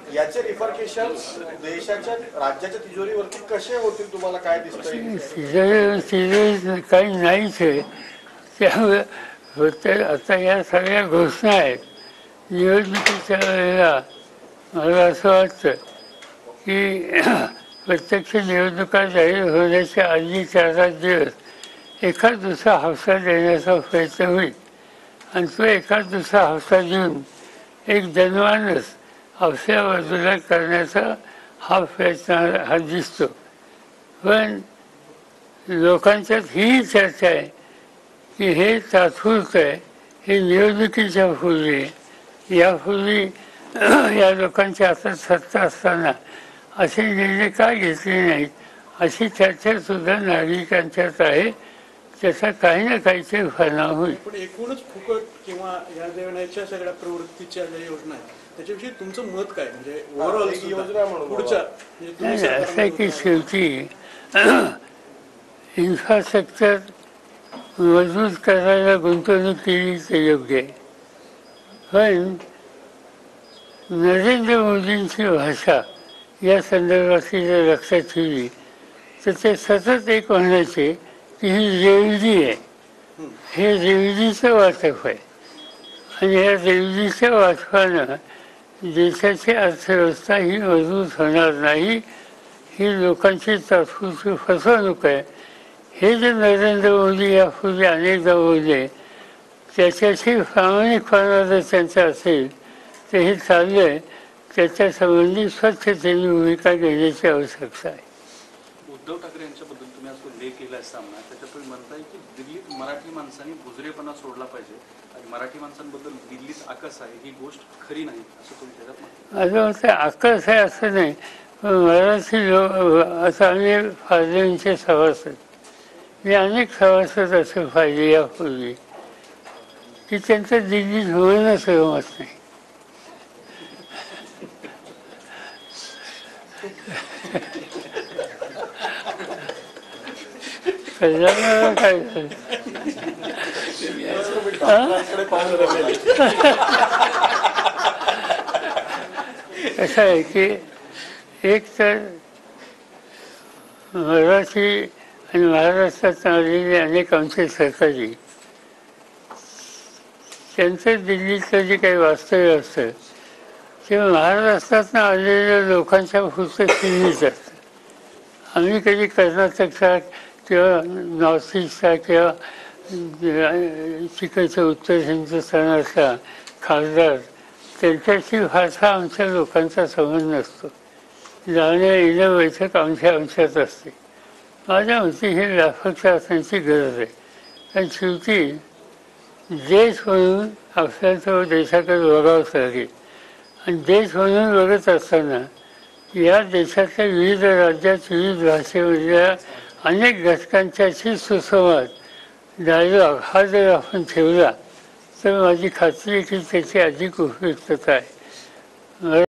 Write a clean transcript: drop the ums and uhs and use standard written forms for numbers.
याचे रिफरकेशन देशाच्या राज्याच्या तिजोरीवरती कसे होतील तुम्हाला काय दिसतंय? तिजोरी काही नाहीच आहे. त्यामुळे होते आता या सगळ्या घोषणा आहेत. निवडणुकीच्या वेळेला मला असं वाटतं की प्रत्यक्ष निवडणुका जाहीर होण्याच्या आधी 4-5 दिवस एखाद दुसरा हौसा देण्याचा प्रयत्न होईल आणि तो एखाद दुसरा हौसा देऊन एक जनमानस हौस्या बाजूला करण्याचा हा प्रयत्न हा दिसतो. पण लोकांच्यात ही चर्चा आहे की हे तात्पुरतं आहे, हे निवडणुकीच्या पूर्वी यापूर्वी या लोकांच्या हातात सत्ता असताना असे निर्णय का घेतले नाहीत अशी चर्चा सुद्धा नागरिकांच्यात आहे. त्याचा काही ना काहीतरी परिणाम होईल. पण एकूणच फुकट किंवा या देण्याच्या सगळ्या प्रवृत्तीच्या ज्या योजना आहेत त्याच्याविषयी तुमचं मत काय? म्हणजे ओव्हरऑल योजना पुढच्या असं आहे की शेवटी इन्फ्रास्ट्रक्चर मजबूत करायला गुंतवणूक केली तर योग्य आहे. पण नरेंद्र मोदींची भाषा या संदर्भातली जर लक्षात ठेवली तर ते सतत एक म्हणायचे की ही रेवडी आहे, हे रेवडीचं वाटप आहे आणि या रेवडीच्या वाटपानं देशाची अर्थव्यवस्था ही मजबूत होणार नाही, ही लोकांची तात्पुरती फसवणूक आहे. हे जे नरेंद्र मोदी यापूर्वी अनेकदा बोलले त्याच्याशी प्रामाणिकपणा जर त्यांचा असेल तर हे चाललं आहे. त्याच्या संबंधी स्वच्छतेने भूमिका घेण्याची आवश्यकता आहे. उद्धव ठाकरे यांच्याबद्दल तुम्ही आज उल्लेख केला असताना त्याच्यात तुम्ही म्हणताय की दिल्लीत मराठी माणसांनी बुजरेपणा सोडला पाहिजे आणि मराठी माणसांबद्दल दिल्लीत आकस आहे ही गोष्ट खरी नाही असं तुम्ही त्याच्यात म्हणता. असं म्हणतं आकस आहे असं नाही, पण मराठी लोक आता आम्ही फायद्यांचे सभासद, मी अनेक सभासद असे पाहिजे यापूर्वी की त्यांचं दिल्लीत होणंच जमत नाही. कल्याणाला काय झालं? कसं आहे की एक तर मराठी आणि महाराष्ट्रात आलेले अनेक आमचे सहकारी त्यांचं दिल्लीतलं जे काही वास्तव्य असतं ते महाराष्ट्रातनं आलेल्या लोकांच्या पुरतं सीमित असतं. आम्ही कधी कर्नाटकचा किंवा नॉर्थ ईस्टचा किंवा तिकडच्या उत्तर हिंदुस्थानाचा खासदार त्यांच्याशी फारसा आमच्या लोकांचा संबंध नसतो. जाण्या येणं बैठक आमच्यात असते. माझ्या मते हे व्यापक असण्याची गरज आहे. कारण शेवटी देश म्हणून आपल्याला तो देशाकडे बघावंच लागेल आणि देश म्हणून बघत असताना या देशातल्या विविध राज्यात विविध भाषेमधल्या अनेक घटकांच्याशी सुसंवाद डायलॉग हा जर आपण ठेवला तर माझी खात्री आहे की त्याची अधिक उपयुक्तता आहे.